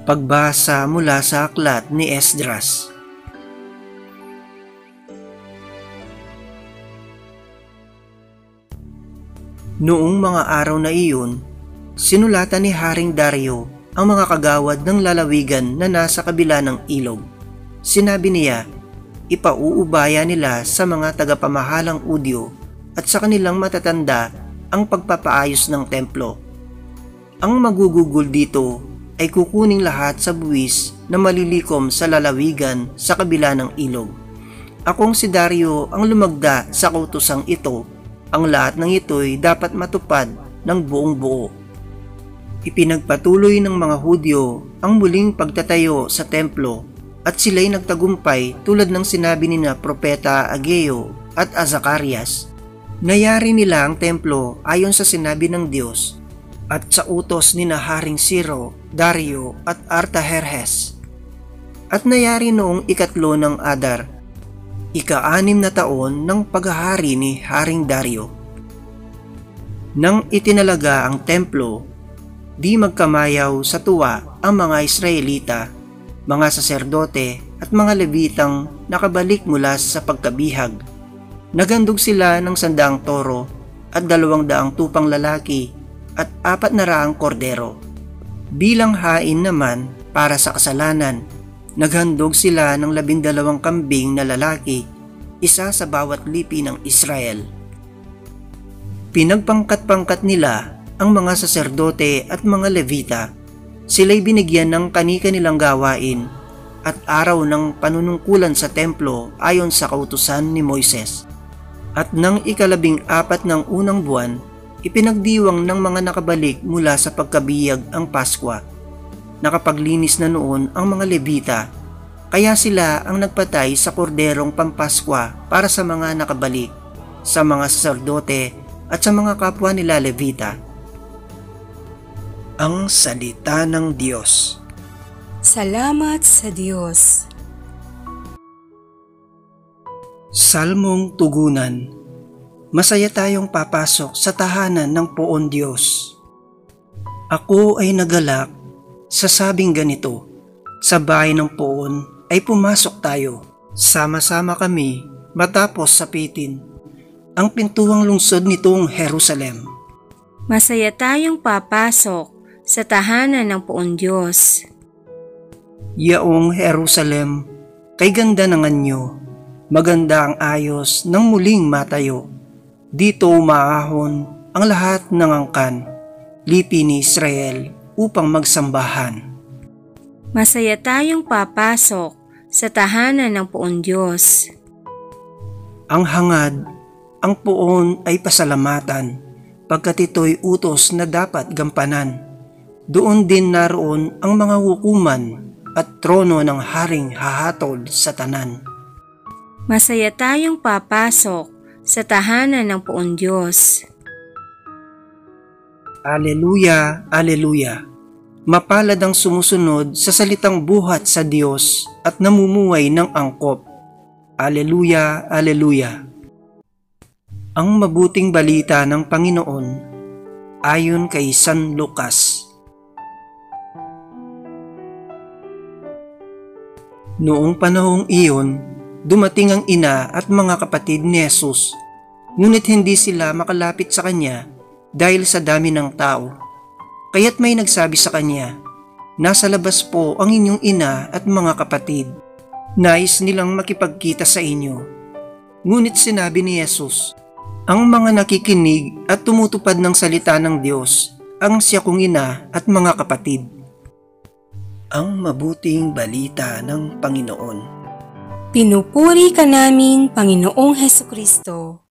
Pagbasa mula sa aklat ni Esdras. Noong mga araw na iyon, sinulatan ni Haring Dario ang mga kagawad ng lalawigan na nasa kabila ng ilog. Sinabi niya, ipauubaya nila sa mga tagapamahalang Udyo at sa kanilang matatanda ang pagpapaayos ng templo. Ang magugugol dito ay kukuning lahat sa buwis na malilikom sa lalawigan sa kabila ng ilog. Akong si Dario ang lumagda sa kautosang ito. Ang lahat ng ito'y dapat matupad ng buong buo. Ipinagpatuloy ng mga Hudyo ang muling pagtatayo sa templo at sila'y nagtagumpay tulad ng sinabi ni na Propeta Ageo at Zacarias. Nayari nila ang templo ayon sa sinabi ng Diyos at sa utos ni na Haring Ciro, Dario at Artaherjes. At nayari noong 3 ng Adar, ika-6 na taon ng paghahari ni Haring Dario. Nang itinalaga ang templo, di magkamayaw sa tuwa ang mga Israelita, mga saserdote at mga Levitang nakabalik mula sa pagkabihag. Naghandog sila ng 100 toro at 200 tupang lalaki at 400 kordero. Bilang hain naman para sa kasalanan, naghandog sila ng 12 kambing na lalaki, isa sa bawat lipi ng Israel. Pinagpangkat-pangkat nila ang mga saserdote at mga Levita. Sila'y binigyan ng kani-kanilang gawain at araw ng panunungkulan sa templo ayon sa kautusan ni Moises. At nang 14 ng unang buwan, ipinagdiwang ng mga nakabalik mula sa pagkabiyag ang Paskwa. Nakapaglinis na noon ang mga Levita, kaya sila ang nagpatay sa korderong pampaskwa para sa mga nakabalik, sa mga saserdote at sa mga kapwa nila Levita. Ang salita ng Diyos. Salamat sa Diyos. Salmong Tugunan. Masaya tayong papasok sa tahanan ng Poon Diyos. Ako ay nagalak sa sabing ganito, sa bahay ng Poon ay pumasok tayo. Sama-sama kami matapos sapitin ang pintuang lungsod nitong Jerusalem. Masaya tayong papasok sa tahanan ng Poon Diyos. Yaong Jerusalem, kay ganda ng anyo, maganda ang ayos ng muling matayo. Dito umaahon ang lahat ng angkan, lipi ni Israel upang magsambahan. Masaya tayong papasok sa tahanan ng Poon Diyos. Ang hangad, ang Poon ay pasalamatan, pagkat ito'y utos na dapat gampanan. Doon din naroon ang mga hukuman at trono ng haring hahatol sa tanan. Masaya tayong papasok sa tahanan ng Poon Diyos. Aleluya, aleluya. Mapalad ang sumusunod sa salitang buhat sa Diyos at namumuhay ng angkop. Aleluya, aleluya. Ang mabuting balita ng Panginoon ayon kay San Lucas. Noong panahong iyon, dumating ang ina at mga kapatid ni Jesus, ngunit hindi sila makalapit sa kanya dahil sa dami ng tao. Kaya't may nagsabi sa kanya, nasa labas po ang inyong ina at mga kapatid. Nais nilang makipagkita sa inyo. Ngunit sinabi ni Jesus, ang mga nakikinig at tumutupad ng salita ng Diyos, ang siya kong ina at mga kapatid. Ang mabuting balita ng Panginoon. Pinupuri ka namin, Panginoong Hesukristo.